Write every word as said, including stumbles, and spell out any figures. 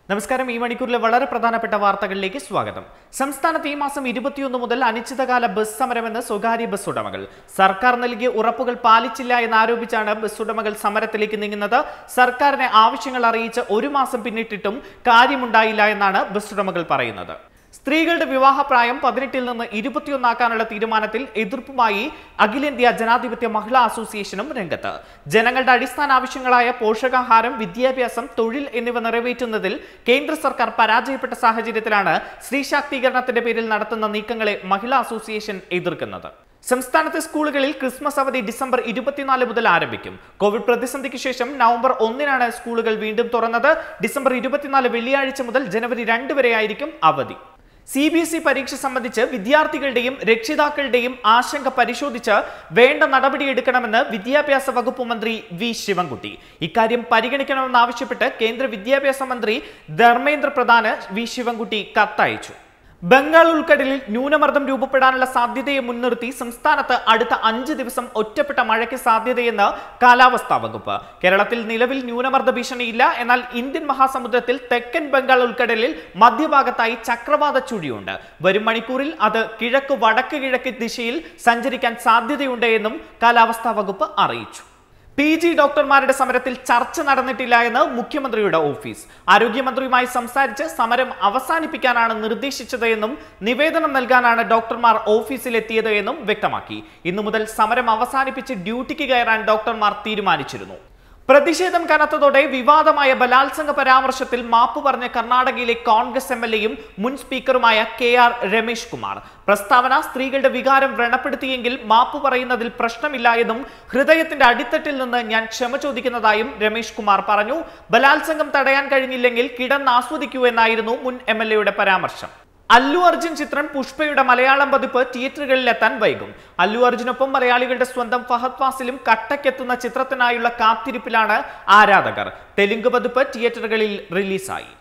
നമസ്കാരം. ഈ മണിക്കൂറിലെ വളരെ പ്രധാനപ്പെട്ട വാർത്തകളിലേക്ക് സ്വാഗതം. സംസ്ഥാനത്ത് ഈ മാസം ഇരുപത്തിയൊന്ന് മുതൽ അനിശ്ചിതകാല ബസ് സമരമെന്ന് സ്വകാര്യ ബസ് ഉടമകൾ. സർക്കാർ നൽകിയ ഉറപ്പുകൾ പാലിച്ചില്ല എന്നാരോപിച്ചാണ് ബസ് ഉടമകൾ സമരത്തിലേക്ക് നീങ്ങുന്നത്. സർക്കാരിനെ ആവശ്യങ്ങൾ അറിയിച്ച് ഒരു മാസം പിന്നിട്ടിട്ടും കാര്യമുണ്ടായില്ല എന്നാണ് ബസ് ഉടമകൾ പറയുന്നത്. സ്ത്രീകളുടെ വിവാഹപ്രായം പതിനെട്ടിൽ നിന്ന് ഇരുപത്തിയൊന്നാക്കാനുള്ള തീരുമാനത്തിൽ എതിർപ്പുമായി അഖിലേന്ത്യാ ജനാധിപത്യ മഹിളാ അസോസിയേഷനും രംഗത്ത്. ജനങ്ങളുടെ അടിസ്ഥാന ആവശ്യങ്ങളായ പോഷകാഹാരം, വിദ്യാഭ്യാസം, തൊഴിൽ എന്നിവ നിറവേറ്റുന്നതിൽ കേന്ദ്ര സർക്കാർ പരാജയപ്പെട്ട സാഹചര്യത്തിലാണ് സ്ത്രീ ശാക്തീകരണത്തിന്റെ പേരിൽ നടത്തുന്ന നീക്കങ്ങളെ മഹിളാ അസോസിയേഷൻ എതിർക്കുന്നത്. സംസ്ഥാനത്തെ സ്കൂളുകളിൽ ക്രിസ്മസ് അവധി ഡിസംബർ ഇരുപത്തിനാല് മുതൽ ആരംഭിക്കും. കോവിഡ് പ്രതിസന്ധിക്ക് ശേഷം നവംബർ ഒന്നിനാണ് സ്കൂളുകൾ വീണ്ടും തുറന്നത്. ഡിസംബർ ഇരുപത്തിനാല് വെള്ളിയാഴ്ച മുതൽ ജനുവരി രണ്ട് വരെയായിരിക്കും അവധി. സി ബി എസ് ഇ പരീക്ഷ സംബന്ധിച്ച് വിദ്യാർത്ഥികളുടെയും രക്ഷിതാക്കളുടെയും ആശങ്ക പരിശോധിച്ച് വേണ്ട നടപടിയെടുക്കണമെന്ന് വിദ്യാഭ്യാസ വകുപ്പ് മന്ത്രി വി ശിവൻകുട്ടി. ഇക്കാര്യം പരിഗണിക്കണമെന്നാവശ്യപ്പെട്ട് കേന്ദ്ര വിദ്യാഭ്യാസ മന്ത്രി ധർമ്മേന്ദ്ര പ്രധാന് വി ശിവൻകുട്ടി കത്തയച്ചു. ബംഗാൾ ഉൾക്കടലിൽ ന്യൂനമർദ്ദം രൂപപ്പെടാനുള്ള സാധ്യതയെ മുൻനിർത്തി സംസ്ഥാനത്ത് അടുത്ത അഞ്ച് ദിവസം ഒറ്റപ്പെട്ട മഴയ്ക്ക് സാധ്യതയെന്ന് കാലാവസ്ഥാ വകുപ്പ്. കേരളത്തിൽ നിലവിൽ ന്യൂനമർദ്ദ ഭീഷണിയില്ല. എന്നാൽ ഇന്ത്യൻ മഹാസമുദ്രത്തിൽ തെക്കൻ ബംഗാൾ ഉൾക്കടലിൽ മധ്യഭാഗത്തായി ചക്രവാത ചുഴിയുണ്ട്. വരും മണിക്കൂറിൽ അത് കിഴക്ക് വടക്ക് കിഴക്ക് ദിശയിൽ സഞ്ചരിക്കാൻ സാധ്യതയുണ്ട് എന്നും കാലാവസ്ഥാ വകുപ്പ് അറിയിച്ചു. പി ജി ഡോക്ടർമാരുടെ സമരത്തിൽ ചർച്ച നടന്നിട്ടില്ല എന്ന് മുഖ്യമന്ത്രിയുടെ ഓഫീസ്. ആരോഗ്യമന്ത്രിയുമായി സംസാരിച്ച് സമരം അവസാനിപ്പിക്കാനാണ് നിർദ്ദേശിച്ചത് എന്നും നിവേദനം നൽകാനാണ് ഡോക്ടർമാർ ഓഫീസിലെത്തിയത് എന്നും വ്യക്തമാക്കി. ഇന്നു മുതൽ സമരം അവസാനിപ്പിച്ച് ഡ്യൂട്ടിക്ക് കയറാൻ ഡോക്ടർമാർ തീരുമാനിച്ചിരുന്നു. പ്രതിഷേധം കനത്തതോടെ വിവാദമായ ബലാത്സംഗ പരാമർശത്തിൽ മാപ്പ് പറഞ്ഞ കർണാടകയിലെ കോൺഗ്രസ് എം എൽ എയും മുൻ സ്പീക്കറുമായ കെ ആർ രമേഷ് കുമാർ. പ്രസ്താവന സ്ത്രീകളുടെ വികാരം വ്രണപ്പെടുത്തിയെങ്കിൽ മാപ്പ് പറയുന്നതിൽ പ്രശ്നമില്ല എന്നും ഹൃദയത്തിന്റെ അടിത്തട്ടിൽ നിന്ന് ഞാൻ ക്ഷമ ചോദിക്കുന്നതായും രമേഷ് കുമാർ പറഞ്ഞു. ബലാത്സംഗം തടയാൻ കഴിഞ്ഞില്ലെങ്കിൽ കിടന്നാസ്വദിക്കൂ എന്നായിരുന്നു മുൻ എം എൽ എയുടെ പരാമർശം. അല്ലു അർജുൻ ചിത്രം പുഷ്പയുടെ മലയാളം പതിപ്പ് തിയേറ്ററുകളിലെത്താൻ വൈകും. അല്ലു അർജുനൊപ്പം മലയാളികളുടെ സ്വന്തം ഫഹദ് ഫാസിലും കട്ടക്കെത്തുന്ന ചിത്രത്തിനായുള്ള കാത്തിരിപ്പിലാണ് ആരാധകർ. തെലുങ്ക് പതിപ്പ് തിയേറ്ററുകളിൽ റിലീസായി.